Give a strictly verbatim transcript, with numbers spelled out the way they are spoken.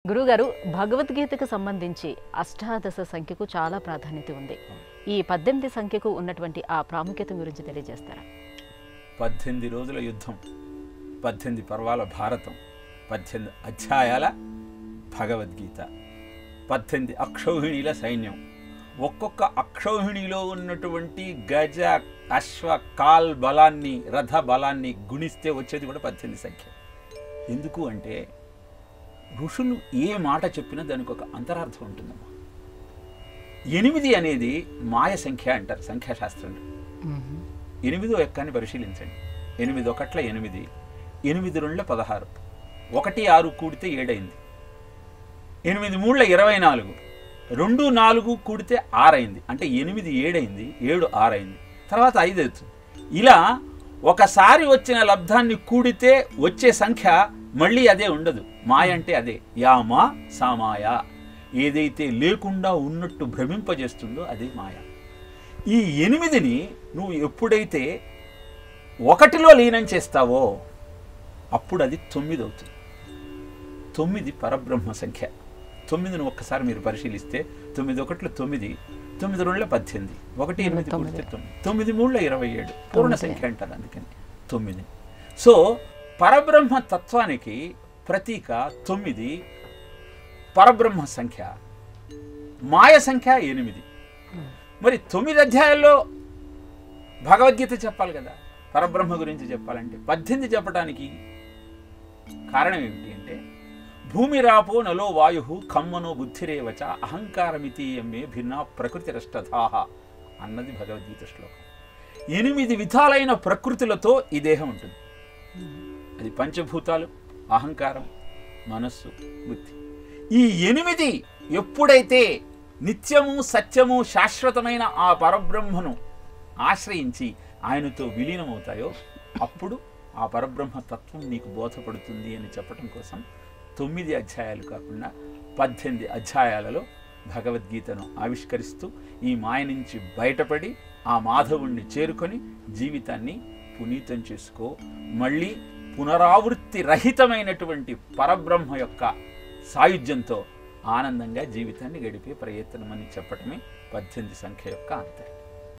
గురుగారు, భగవద్గీతకు సంబంధించి అష్టాదశ సంఖ్యకు చాలా ప్రాధాన్యత ఉంది. ఈ పద్దెనిమిది సంఖ్యకు ఉన్నటువంటి ఆ ప్రాముఖ్యత గురించి తెలియజేస్తారా? పద్దెనిమిది రోజుల యుద్ధం, పద్దెనిమిది పర్వాల భారతం, పద్దెనిమిది అధ్యాయాల భగవద్గీత, పద్దెనిమిది అక్షౌహిణీల సైన్యం. ఒక్కొక్క అక్షౌహిణిలో ఉన్నటువంటి గజ అశ్వ కాల్ బలాన్ని, రథ బలాన్ని గుణిస్తే వచ్చేది కూడా పద్దెనిమిది సంఖ్య. ఎందుకు అంటే ఋషులు ఏ మాట చెప్పినా దానికి ఒక అంతరార్థం ఉంటుందమ్మా. ఎనిమిది అనేది మాయ సంఖ్య అంటారు సంఖ్యాశాస్త్రంలో. ఎనిమిదో ఎక్కాన్ని పరిశీలించండి. ఎనిమిది ఒకట్ల ఎనిమిది, ఎనిమిది రెండుల పదహారు, ఒకటి ఆరు కూడితే ఏడైంది. ఎనిమిది మూడుల ఇరవై నాలుగు, రెండు నాలుగు కూడితే ఆరైంది. అంటే ఎనిమిది ఏడైంది, ఏడు ఆరైంది, తర్వాత ఐదు అవుతుంది. ఇలా ఒకసారి వచ్చిన లబ్ధాన్ని కూడితే వచ్చే సంఖ్య మళ్ళీ అదే ఉండదు. మాయ అంటే అదే. యామా సామాయ, ఏదైతే లేకుండా ఉన్నట్టు భ్రమింపజేస్తుందో అదే మాయ. ఈ ఎనిమిదిని నువ్వు ఎప్పుడైతే ఒకటిలో లీనం చేస్తావో అప్పుడు అది తొమ్మిది అవుతుంది. తొమ్మిది పరబ్రహ్మ సంఖ్య. తొమ్మిదిని ఒక్కసారి మీరు పరిశీలిస్తే తొమ్మిది ఒకట్లు తొమ్మిది, తొమ్మిది రెండుల పద్దెనిమిది, ఒకటి ఎనిమిది కూడితే తొమ్మిది, తొమ్మిది మూడుల ఇరవై ఏడు, పూర్ణ సంఖ్య అంటారు అందుకని తొమ్మిది. సో పరబ్రహ్మ తత్వానికి ప్రతీక తొమ్మిది, పరబ్రహ్మ సంఖ్య, మాయ సంఖ్య ఎనిమిది. మరి తొమ్మిది అధ్యాయాల్లో భగవద్గీత చెప్పాలి కదా, పరబ్రహ్మ గురించి చెప్పాలంటే పద్దెనిమిది చెప్పడానికి కారణం ఏమిటి అంటే భూమి రాపో నలో వాయు ఖమ్మనో బుద్ధిరేవచ అహంకారమితీయమే భిన్న ప్రకృతి రష్టధాహ అన్నది భగవద్గీత శ్లోకం. ఎనిమిది విధాలైన ప్రకృతులతో ఈ దేహం ఉంటుంది. అది పంచభూతాలు, అహంకారం, మనస్సు, బుద్ధి. ఈ ఎనిమిది ఎప్పుడైతే నిత్యము సత్యము శాశ్వతమైన ఆ పరబ్రహ్మను ఆశ్రయించి ఆయనతో విలీనమవుతాయో అప్పుడు ఆ పరబ్రహ్మ తత్వం నీకు బోధపడుతుంది అని చెప్పడం కోసం తొమ్మిది అధ్యాయాలు కాకుండా పద్దెనిమిది అధ్యాయాలలో భగవద్గీతను ఆవిష్కరిస్తూ ఈ మాయ నుంచి బయటపడి ఆ మాధవుణ్ణి చేరుకొని జీవితాన్ని పునీతం చేసుకో, మళ్ళీ పునరావృత్తి రహితమైనటువంటి పరబ్రహ్మ యొక్క సాయుధ్యంతో ఆనందంగా జీవితాన్ని గడిపే ప్రయత్నం అని చెప్పటమే పద్దెనిమిది సంఖ్య యొక్క అంతర్యం.